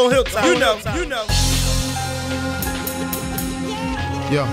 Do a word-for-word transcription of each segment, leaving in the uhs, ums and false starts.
whole HillTop. You know, you know. Yo.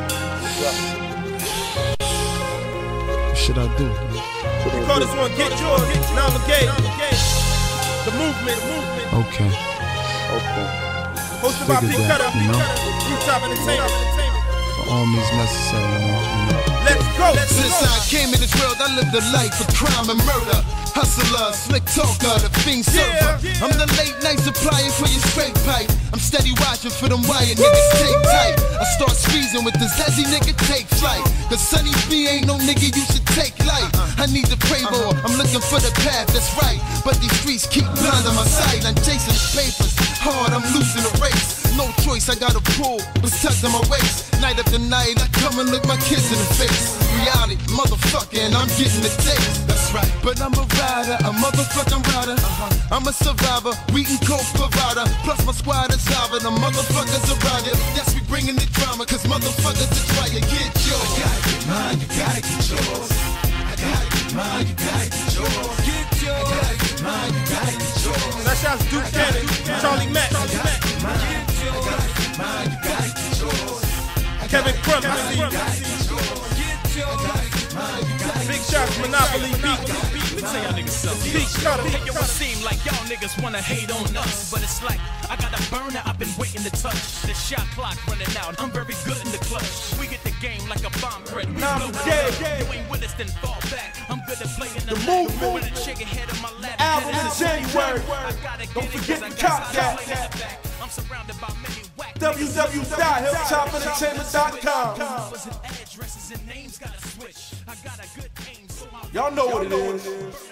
What should I do? We call this one Get Yours, N A A M Brigade. The movement, the movement. Okay. Okay. Hosted by Cutta, you know? HillTop Entertainment. For all means necessary, you know? Let's go. Let's Since go. I came in this world, I lived a life of crime and murder. Hustler, slick talker, the fiend server. Yeah, yeah. I'm the late night supplier for your straight pipe. I'm steady watching for them wired niggas take tight. I start squeezing with the zazzy nigga take flight. Cause Sonny B ain't no nigga you should take light. I need to pray more, I'm looking for the path that's right. But these streets keep blinding my sight. I'm chasing the papers, hard, I'm losing the race. No choice, I gotta pull, it's tucked in my waist. Night after night, I come and look my kids in the face. Reality, motherfucking, I'm getting the taste. That's right, but I'm a rider, a motherfucking rider. Uh-huh. I'm a survivor, we can cope provider. Plus my squad is live, the motherfuckers around you. Yes, we bringing the drama, cause motherfuckers are trying to get yours. I gotta get mine, you gotta get yours. I gotta get mine, you gotta get yours. Get yours. I gotta get mine, you gotta get yours. That shouts Duke Cannon, Charlie Mack. Kevin Crump, I see you. Big shots, Monopoly beat. Let me tell y'all niggas something. Big Cutta. Hey, yo, it seem like y'all niggas wanna hate on us, but it's like I got a burner I've been waiting to touch. The shot clock running out, I'm very good in the clutch. We get the game like a bomb threat. We blow it up. You ain't with us, then fall back. I'm good at playing the movement with a chicken head on my lap. Album in January. Don't forget to cop that. I'm surrounded by many whack w w w dot hilltop entertainment dot com. addresses and names gotta switch. I got a good aim, so Y'all know what it is.